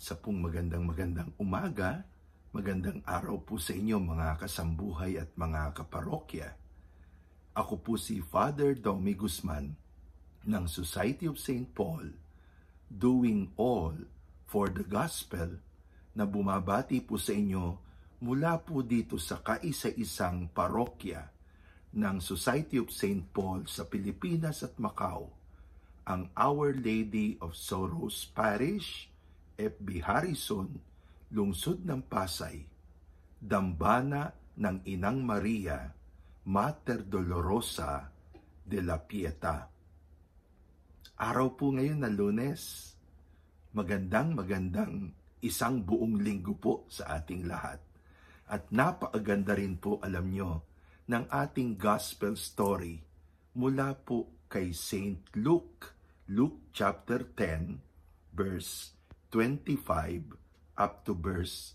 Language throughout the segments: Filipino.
Isa pong magandang umaga, magandang araw po sa inyo mga kasambuhay at mga kaparokya. Ako po si Father Domi Guzman ng Society of St. Paul, doing all for the gospel, na bumabati po sa inyo mula po dito sa kaisa-isang parokya ng Society of St. Paul sa Pilipinas at Macau, ang Our Lady of Sorrows Parish, FB Harrison, Lungsod ng Pasay, Dambana ng Inang Maria, Mater Dolorosa de la Pieta. Araw po ngayon na Lunes, magandang isang buong linggo po sa ating lahat. At napakaganda rin po, alam nyo, ng ating gospel story mula po kay Saint Luke, Luke chapter 10, verse 25 up to verse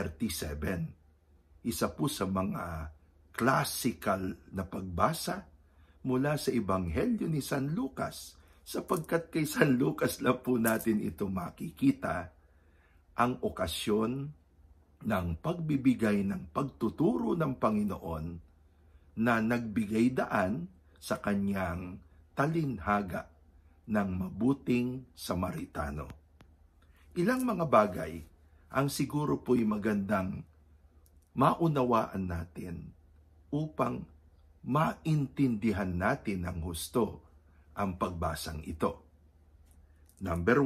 37. Isa po sa mga classical na pagbasa mula sa Ebanghelyo ni San Lucas, sapagkat kay San Lucas lang po natin ito makikita ang okasyon ng pagbibigay ng pagtuturo ng Panginoon na nagbigay daan sa kanyang talinhaga ng mabuting Samaritano. Ilang mga bagay ang siguro po'y magandang maunawaan natin upang maintindihan natin ng husto ang pagbasang ito. Number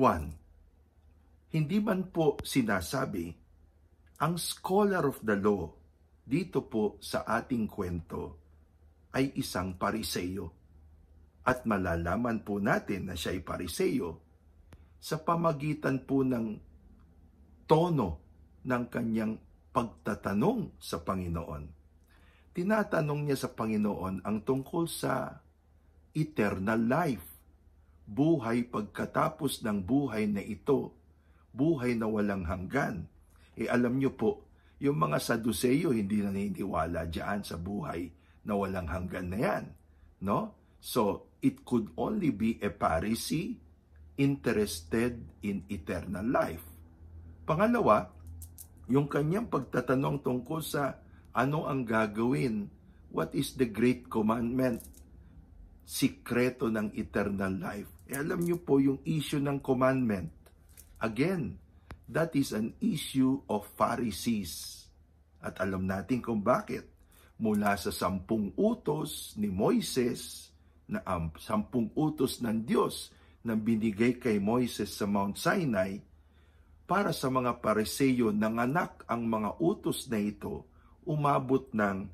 1, hindi man po sinasabi ang scholar of the law dito po sa ating kwento ay isang Pariseo. At malalaman po natin na siya'y Pariseo sa pamagitan po ng tono ng kanyang pagtatanong sa Panginoon. Tinatanong niya sa Panginoon ang tungkol sa eternal life, buhay pagkatapos ng buhay na ito, buhay na walang hanggan. Alam niyo po, yung mga Saduceo hindi naniniwala diyan sa buhay na walang hanggan na yan, no? So, it could only be a Pharisee interested in eternal life. Pangalawa, yung kanyang pagtatanong tungkol sa ano ang gagawin, what is the great commandment, sikreto ng eternal life. Alam niyo po yung issue ng commandment. Again, that is an issue of Pharisees. At alam natin kung bakit. Mula sa 10 utos ni Moises, na 10 utos ng Diyos na binigay kay Moises sa Mount Sinai, para sa mga Pariseo nanganak ang mga utos na ito, umabot ng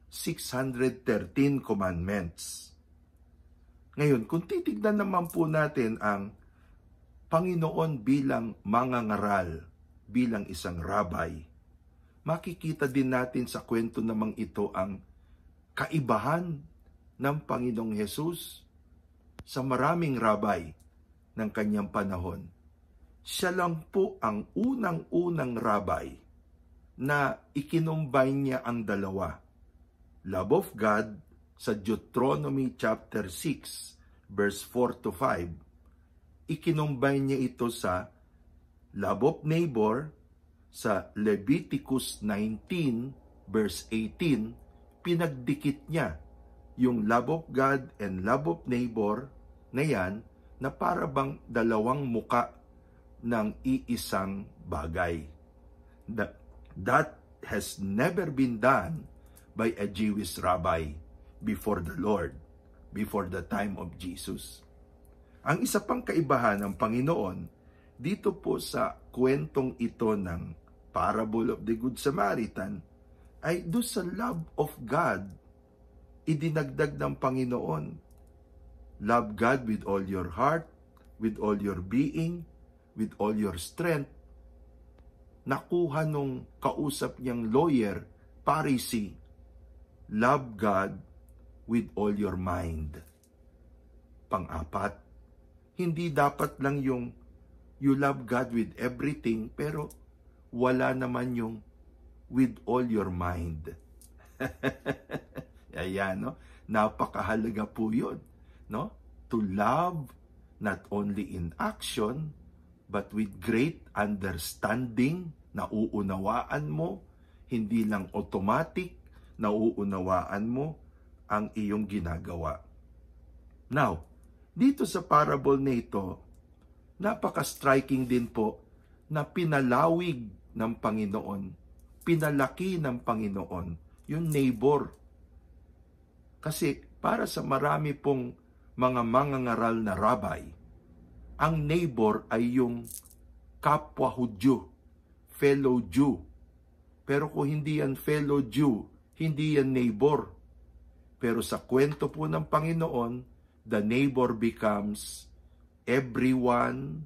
613 commandments. Ngayon, kung titignan naman po natin ang Panginoon bilang mangangaral, bilang isang rabbi, makikita din natin sa kwento namang ito ang kaibahan ng Panginoong Hesus sa maraming rabbi ng kanyang panahon. Siya lang po ang unang-unang rabbi na ikinumbine niya ang dalawa. Love of God sa Deuteronomy chapter 6, verse 4 to 5. Ikinumbine niya ito sa love of neighbor sa Leviticus 19, verse 18. Pinagdikit niya yung love of God and love of neighbor na yan, na para bang dalawang muka ng iisang bagay. That has never been done by a Jewish rabbi before the Lord, before the time of Jesus. Ang isa pang kaibahan ng Panginoon dito po sa kwentong ito ng Parable of the Good Samaritan ay doon sa love of God, idinagdag ng Panginoon. Love God with all your heart, with all your being, with all your strength. Nakuha nung kausap niyang lawyer, Pharisee, love God with all your mind. Pang-apat, hindi dapat lang yung you love God with everything, pero wala naman yung with all your mind. Ayan, no? Napakahalaga po yun. No? To love not only in action, but with great understanding, nauunawaan mo, hindi lang automatic, nauunawaan mo ang iyong ginagawa. Now, dito sa parable na ito, napaka-striking din po na pinalawig ng Panginoon, pinalaki ng Panginoon, yung neighbor. Kasi para sa marami pong mga mangangaral na rabbi, ang neighbor ay yung kapwa Hudyo, fellow Jew. Pero kung hindi yan fellow Jew, hindi yan neighbor. Pero sa kwento po ng Panginoon, the neighbor becomes everyone,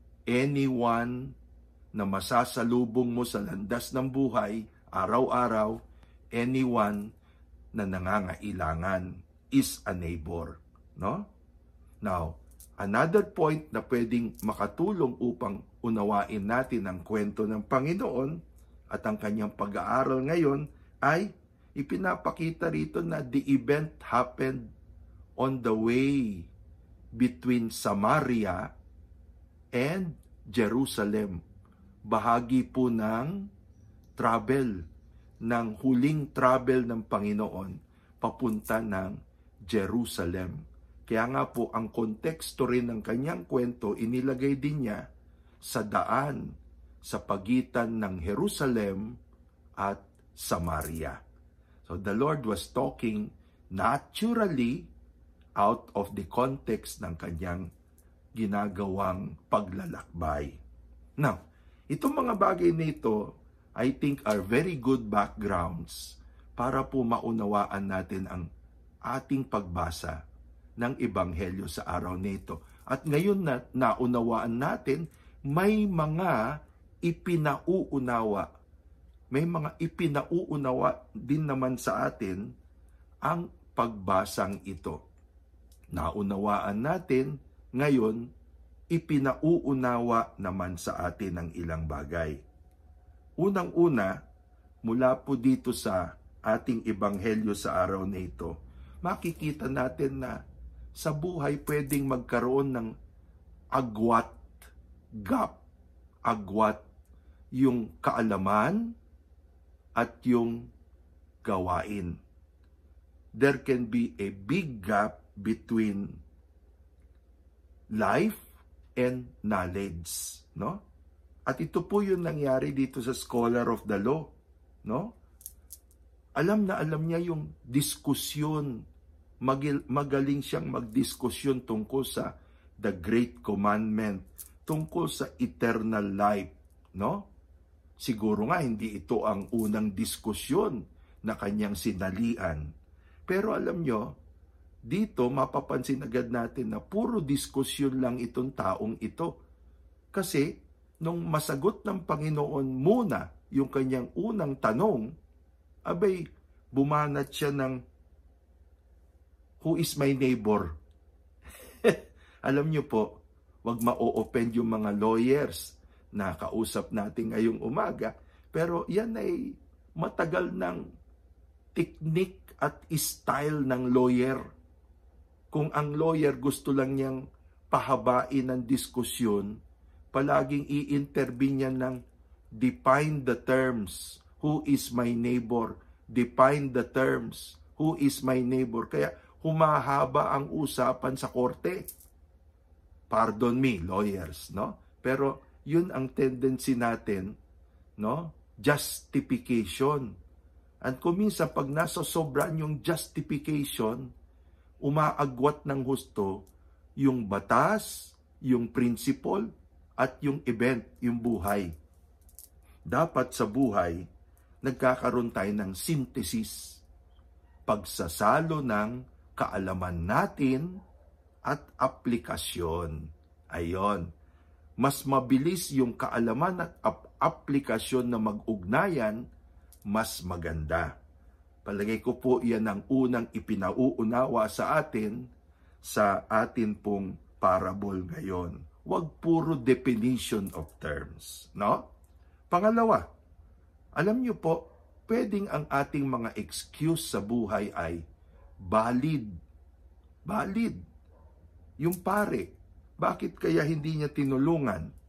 anyone na masasalubong mo sa landas ng buhay, araw-araw, anyone na nangangailangan is a neighbor. No? Now, another point na pwedeng makatulong upang unawain natin ang kwento ng Panginoon at ang kanyang pag-aaral ngayon ay ipinapakita rito na the event happened on the way between Samaria and Jerusalem. Bahagi po ng travel, ng huling travel ng Panginoon papunta ng Jerusalem. Kaya nga po ang konteksto rin ng kanyang kwento inilagay din niya sa daan sa pagitan ng Jerusalem at Samaria. So the Lord was talking naturally out of the context ng kanyang ginagawang paglalakbay. Now, itong mga bagay nito, I think are very good backgrounds para po maunawaan natin ang ating pagbasa ng Ebanghelyo sa araw nito. At ngayon na naunawaan natin, may mga ipinauunawa. May mga ipinauunawa din naman sa atin ang pagbasang ito. Naunawaan natin, ngayon, ipinauunawa naman sa atin ang ilang bagay. Unang-una, mula po dito sa ating ebanghelyo sa araw na ito, makikita natin na sa buhay pwedeng magkaroon ng agwat, gap, agwat, yung kaalaman at yung gawain. There can be a big gap between life and knowledge, no? At ito po yung nangyari dito sa scholar of the law, no? Alam na alam niya yung diskusyon, magaling siyang magdiskusyon tungkol sa the great commandment, tungkol sa eternal life, no? Siguro nga hindi ito ang unang diskusyon na kanyang sinalian. Pero alam nyo, dito mapapansin agad natin na puro diskusyon lang itong taong ito. Kasi nung masagot ng Panginoon muna yung kanyang unang tanong, abay, bumanat siya ng, who is my neighbor? Alam nyo po, wag ma-o-offend yung mga lawyers na kausap natin ngayong umaga. Pero yan ay matagal ng technique at style ng lawyer. Kung ang lawyer gusto lang niyang pahabain ng diskusyon, palaging i-intervene niya ng define the terms. Who is my neighbor? Define the terms. Who is my neighbor? Kaya humahaba ang usapan sa korte. Pardon me, lawyers, no? Pero yun ang tendency natin, no? Justification. At kung minsan pag nasa sobran yung justification, umaagwat ng husto yung batas, yung principle, at yung event, yung buhay. Dapat sa buhay, nagkakaroon tayo ng synthesis, pagsasalo ng kaalaman natin at aplikasyon. Ayon. Mas mabilis yung kaalaman at aplikasyon na mag-ugnayan, mas maganda. Palagay ko po yan ang unang ipinauunawa sa atin sa atin pong parable ngayon. Huwag puro definition of terms, no? Pangalawa, alam niyo po, pwedeng ang ating mga excuse sa buhay ay valid. Valid. Yung pare, bakit kaya hindi niya tinulungan?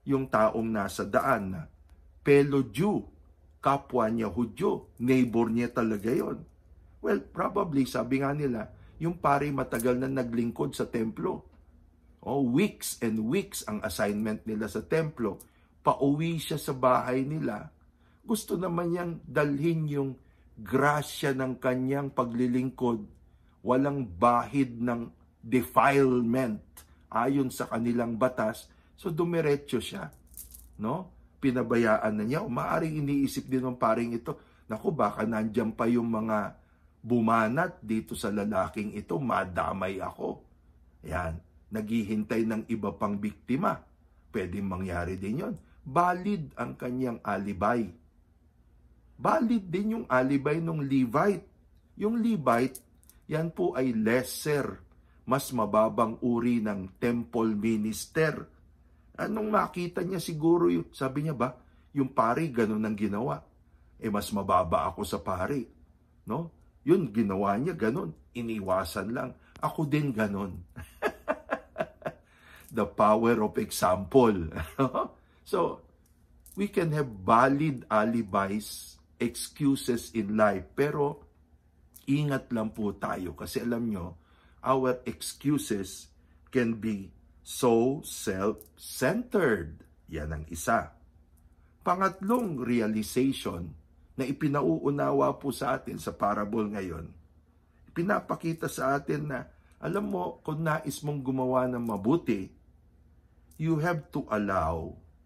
yung taong nasa daan na fellow Jew, kapwa niya Hudyo, neighbor niya talaga yon. Well, probably, sabi nga nila, yung pari matagal na naglingkod sa templo. Weeks and weeks ang assignment nila sa templo. Pauwi siya sa bahay nila. Gusto naman niyang dalhin yung grasya ng kanyang paglilingkod. Walang bahid ng defilement ayon sa kanilang batas. So dumiretso siya. No? Pinabayaan na niya. Maaring iniisip din ng paring ito, naku, baka nandiyan pa yung mga bumanat dito sa lalaking ito, madamay ako. Yan. Naghihintay ng iba pang biktima. Pwedeng mangyari din yon. Valid ang kanyang alibay. Valid din yung alibay ng Levite. Yung Levite, yan po ay lesser, mas mababang uri ng temple minister. Anong makita niya siguro yung, sabi niya ba, yung pari ganun ang ginawa. Mas mababa ako sa pari. No? Yun, ginawa niya ganun. Iniwasan lang. Ako din ganun. The power of example. So, we can have valid alibis, excuses in life, pero ingat lang po tayo kasi alam nyo, our excuses can be so self-centered. Yan ang isa. Pangatlong realization na ipinauunawa po sa atin sa parable ngayon, pinapakita sa atin na, alam mo, kung nais mong gumawa ng mabuti, you have to allow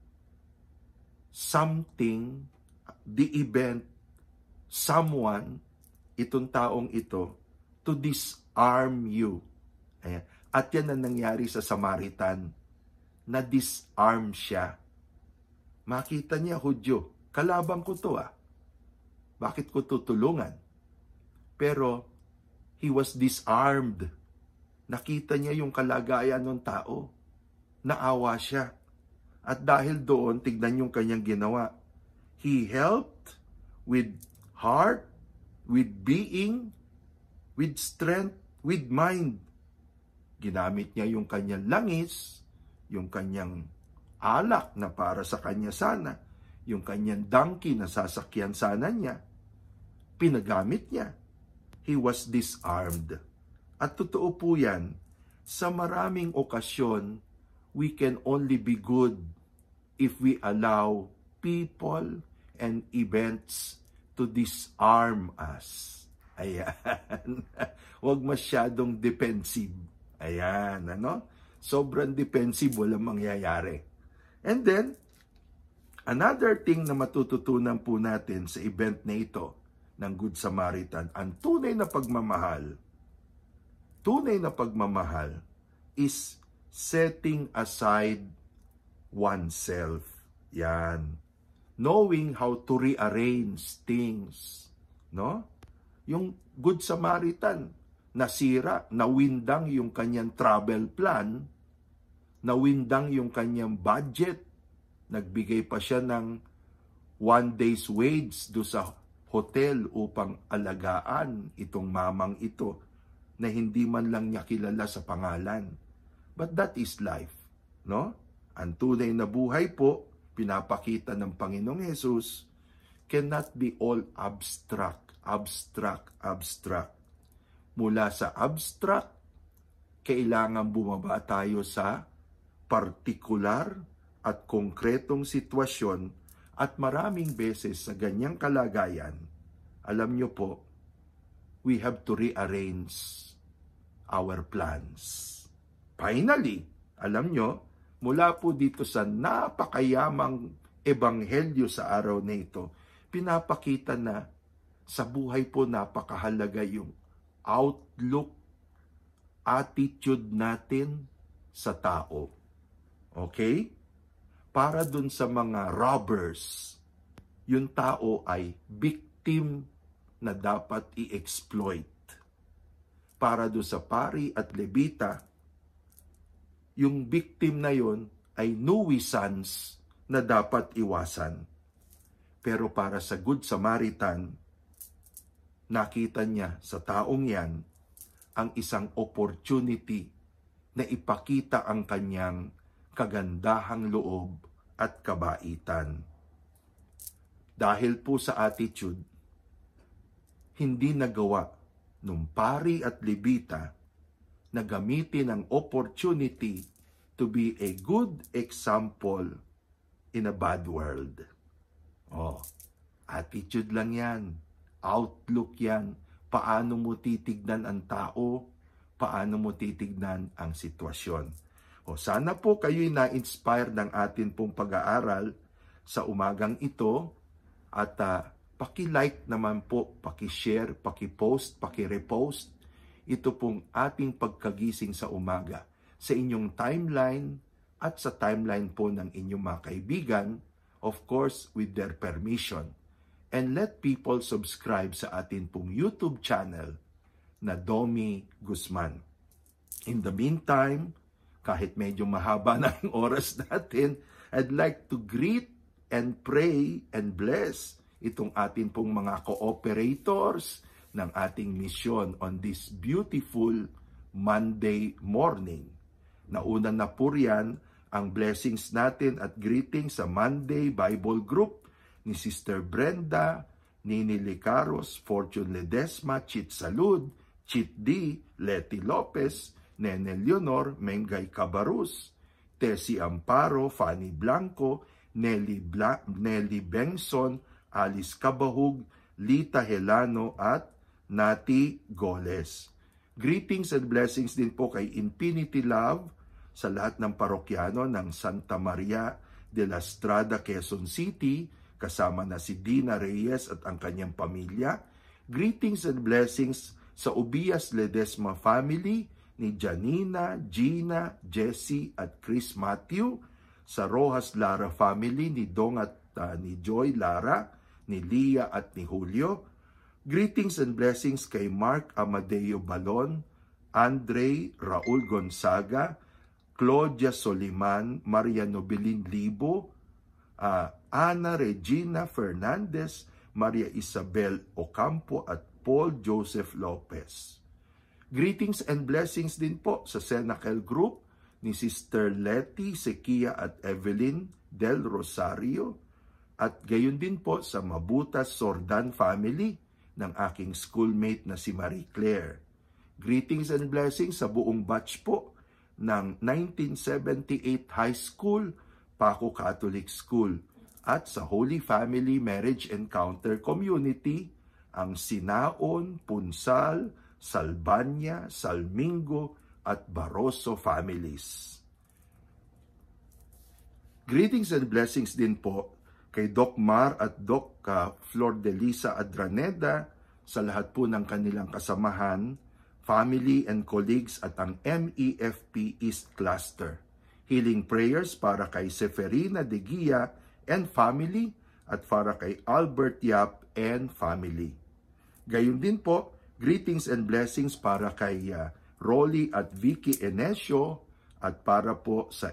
something, the event, someone, itong taong ito, to disarm you. Ayan. At yan ang nangyari sa Samaritan, na disarm siya. Makita niya, Hudyo, kalabang ko to Bakit ko tutulungan? Pero, he was disarmed. Nakita niya yung kalagayan ng tao. Naawa siya. At dahil doon, tignan yung kanyang ginawa. He helped with heart, with being, with strength, with mind. Ginamit niya yung kanyang langis, yung kanyang alak na para sa kanya sana, yung kanyang donkey na sasakyan sana niya. Pinagamit niya. He was disarmed. At totoo po yan, sa maraming okasyon, we can only be good if we allow people and events to disarm us. Ayan. Huwag masyadong defensive. Ayan, ano? Sobrang defensive, walang mangyayari. And then, another thing na matututunan po natin sa event na ito ng Good Samaritan, ang tunay na pagmamahal is setting aside oneself. Yan. Knowing how to rearrange things. No? Yung Good Samaritan, nasira, nawindang yung kanyang travel plan, nawindang yung kanyang budget, nagbigay pa siya ng 1 day's wage do sa hotel upang alagaan itong mamang ito na hindi man lang niya kilala sa pangalan. But that is life, no? Ang tunay na buhay po, pinapakita ng Panginoong Hesus, cannot be all abstract. Mula sa abstract, kailangan bumaba tayo sa partikular at konkretong sitwasyon at maraming beses sa ganyang kalagayan, alam nyo po, we have to rearrange our plans. Finally, alam nyo, mula po dito sa napakayamang ebanghelyo sa araw na ito, pinapakita na sa buhay po napakahalaga yung outlook, attitude natin sa tao. Okay? Para dun sa mga robbers, yung tao ay victim na dapat i-exploit. Para dun sa pari at levita, yung victim na yon ay nuisance na dapat iwasan. Pero para sa Good Samaritan, nakita niya sa taong yan ang isang opportunity na ipakita ang kanyang kagandahang loob at kabaitan. Dahil po sa attitude, hindi nagawa nung pari at levita na gamitin ang opportunity to be a good example in a bad world. Attitude lang yan. Outlook yan. Paano mo titignan ang tao? Paano mo titignan ang sitwasyon? Sana po kayo'y na-inspire ng atin pong pag-aaral sa umagang ito at paki-like naman po, paki-share, paki-post, paki-repost. Ito pong ating pagkagising sa umaga sa inyong timeline at sa timeline po ng inyong mga kaibigan, of course, with their permission. And let people subscribe sa atin pong YouTube channel na Domi Guzman. In the meantime, kahit medyo mahaba na yung oras natin, I'd like to greet and pray and bless itong atin pong mga cooperators ng ating mission on this beautiful Monday morning. Nauna na po riyan ang blessings natin at greetings sa Monday Bible Group ni Sister Brenda, Nini Licaros, Fortune Ledesma, Chit Salud, Chit D, Leti Lopez, Nene Leonor, Mengay Cabarus, Tessie Amparo, Fanny Blanco, Nelly Benson, Alice Cabahug, Lita Helano at Nati Goles. Greetings and blessings din po kay Infinity Love sa lahat ng parokyano ng Santa Maria de la Estrada, Quezon City, kasama na si Dina Reyes at ang kanyang pamilya. Greetings and blessings sa Ubias Ledesma family ni Janina, Gina, Jessie at Chris Matthew, sa Rojas Lara family ni Dong at ni Joy Lara, ni Lia at ni Julio. Greetings and blessings kay Mark Amadeo Balon, Andre Raul Gonzaga, Claudia Soliman, Maria Nobilin Libo, Ana Regina Fernandez, Maria Isabel Ocampo at Paul Joseph Lopez. Greetings and blessings din po sa Senacal Group ni Sister Letty Sequia at Evelyn Del Rosario at gayon din po sa Mabutas Sordan family ng aking schoolmate na si Marie Claire. Greetings and blessings sa buong batch po ng 1978 High School, Paco Catholic School at sa Holy Family Marriage Encounter Community, ang Sinaon, Punsal, Salbanya, Salmingo at Barroso families. Greetings and blessings din po kay Doc Mar at Doc Flor de Lisa Adraneda sa lahat po ng kanilang kasamahan, family and colleagues at ang MEFP East Cluster. Healing prayers para kay Seferina de Guia and family at para kay Albert Yap and family. Gayon din po, greetings and blessings para kay Rolly at Vicky Enesio at para po sa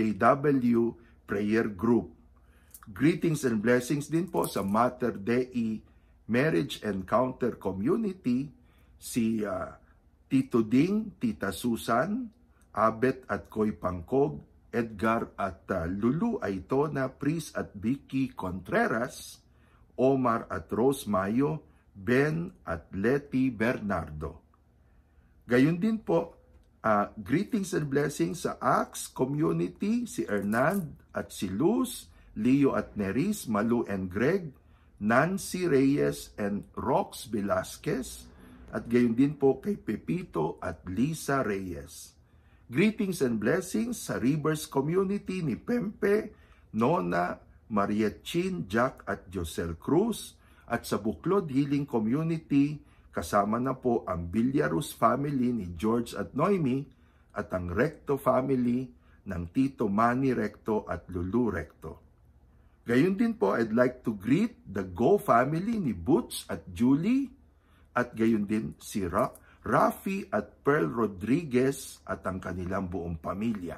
SJW Prayer Group. Greetings and blessings din po sa Mater Dei Marriage Encounter Community, si Tito Ding, Tita Susan, Abet at Koy Pangkog, Edgar at Lulu Aitona, Pris at Vicky Contreras, Omar at Rose Mayo, Ben at Letty Bernardo. Gayon din po, greetings and blessings sa Axe Community, si Hernand at si Luz, Leo at Neris, Malu and Greg, Nancy Reyes and Rox Velasquez, at gayon din po kay Pepito at Lisa Reyes. Greetings and blessings sa Rivers Community ni Pempe, Nona, Maria Chin, Jack at Josel Cruz, at sa Buklod Healing Community, kasama na po ang Villarus family ni George at Noemi at ang Recto family ng Tito Manny Recto at Lulu Recto. Gayon din po, I'd like to greet the Go family ni Butch at Julie at gayon din si Rafi at Pearl Rodriguez at ang kanilang buong pamilya.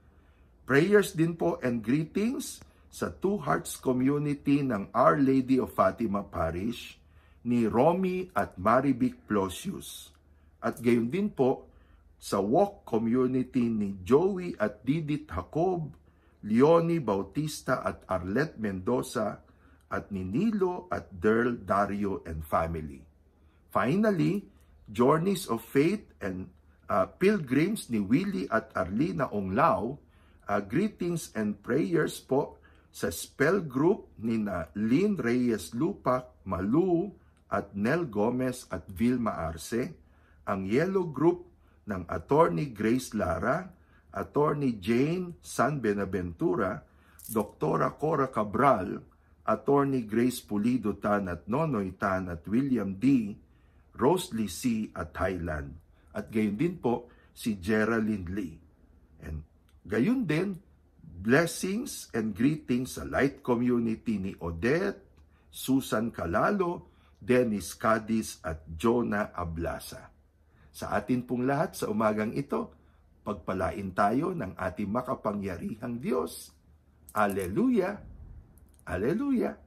Prayers din po and greetings sa Two Hearts Community ng Our Lady of Fatima Parish ni Romy at Marivic Plosius. At gayon din po sa Walk Community ni Joey at Didit Jacob, Leonie Bautista at Arlette Mendoza, at ni Nilo at Derl Dario and family. Finally, Journeys of Faith and Pilgrims ni Willie at Arlina Onglao, greetings and prayers po sa spell group ni na Lynn Reyes Lupac, Malu at Nel Gomez at Vilma Arce, ang yellow group ng Attorney Grace Lara, Attorney Jane San Benaventura, Doktora Cora Cabral, Attorney Grace Pulido Tan at Nonoy Tan at William D., Rosalie C. at Highland. At gayon din po si Geraldine Lee. And gayon din, blessings and greetings sa Light Community ni Odette, Susan Calalo, Dennis Cadiz at Jonah Ablasa. Sa atin pong lahat sa umagang ito, pagpalain tayo ng ating makapangyarihang Diyos. Alleluia! Alleluia!